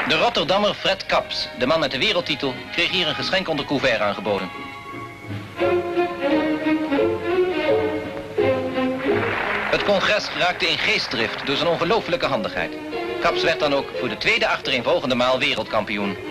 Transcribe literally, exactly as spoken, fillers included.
De Rotterdammer Fred Kaps, de man met de wereldtitel, kreeg hier een geschenk onder couvert aangeboden. Het congres raakte in geestdrift door zijn ongelooflijke handigheid. Kaps werd dan ook voor de tweede achtereenvolgende maal wereldkampioen.